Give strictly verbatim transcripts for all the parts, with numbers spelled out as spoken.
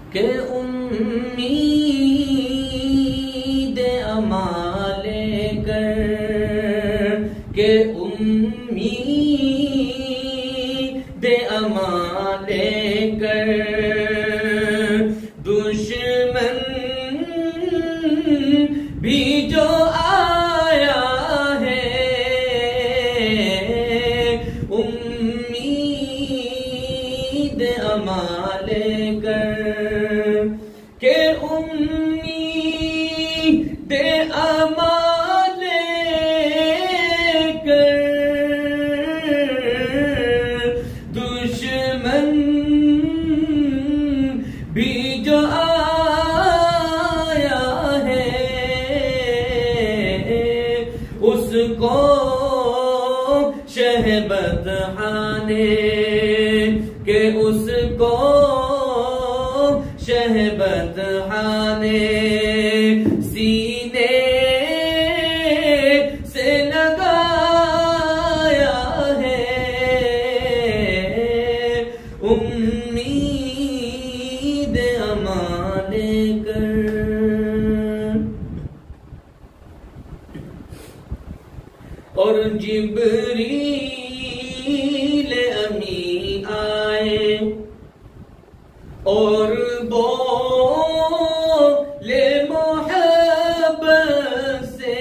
के उम्मीद अमाले कर, के उम्मीद अमाले कर, दुश्मन भी जो आया है उम्मीद अमाले कर, के उम्मीद अमाले कर, दुश्मन भी जो आया है उसको शहबत खाने के, उसको शहबत खाने सीने से लगाया है उम्मीद अमाने कर। और जिब्रील अमी आए और बोले मोहब्बत से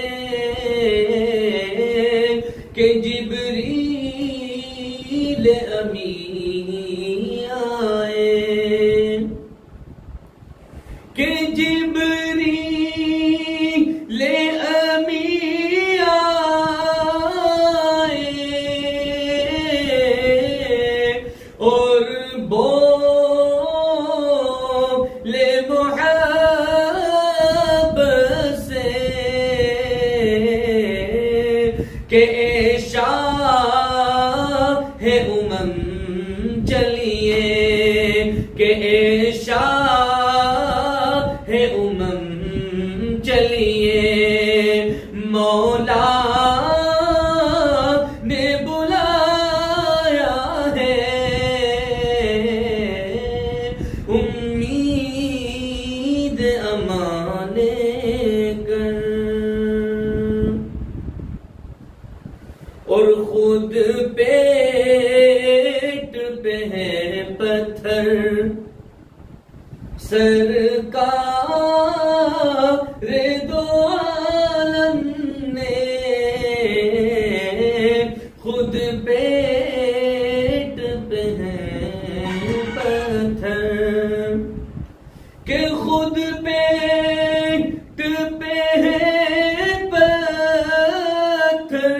कि जिब्रील अमी आए, कि जिब्रील अमी आए और बोले मोहब्बत से के शाह उमम चलिए, के शाह उमम चलिए, मौला ने बुलाया है उम्मीद अमाने कर। और खुद पेट पे है पत्थर सरकार दो आलम ने, खुद पेट पे है पत्थर, के खुद पेट पे है पत्थर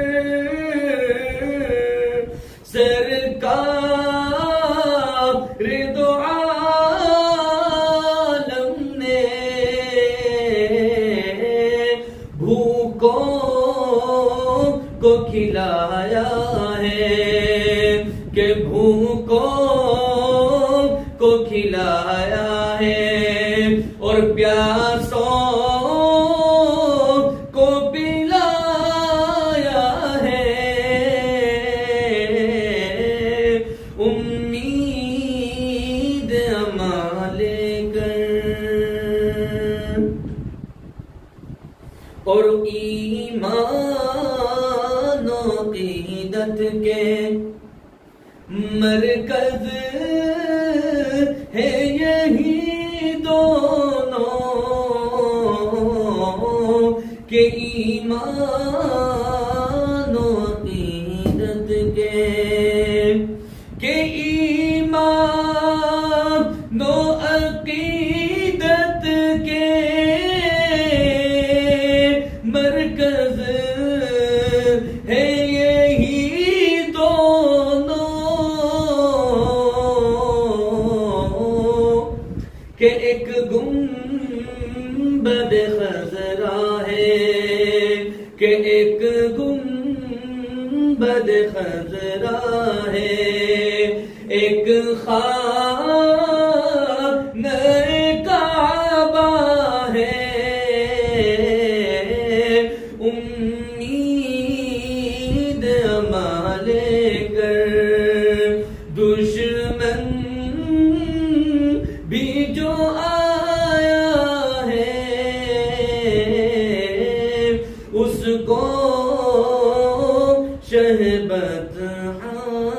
सरकार दो आलम ने, भूखों को खिलाया है, कि भूखों को खिलाया है और प्यासों को पिलाया है उम्मीद अमाले कर। और ईमान और अक़ीदत के मरकज है यही दोनों, के ईमान और अक़ीदत के, के ईमान और अक़ीदत के मरकज है यही दोनों, के एक गुंबद खजरा है, के एक गुंबद खजरा है, एक खाने काबा है उम्मीद अमाले कर, दुश्मन भी मुझको शहबत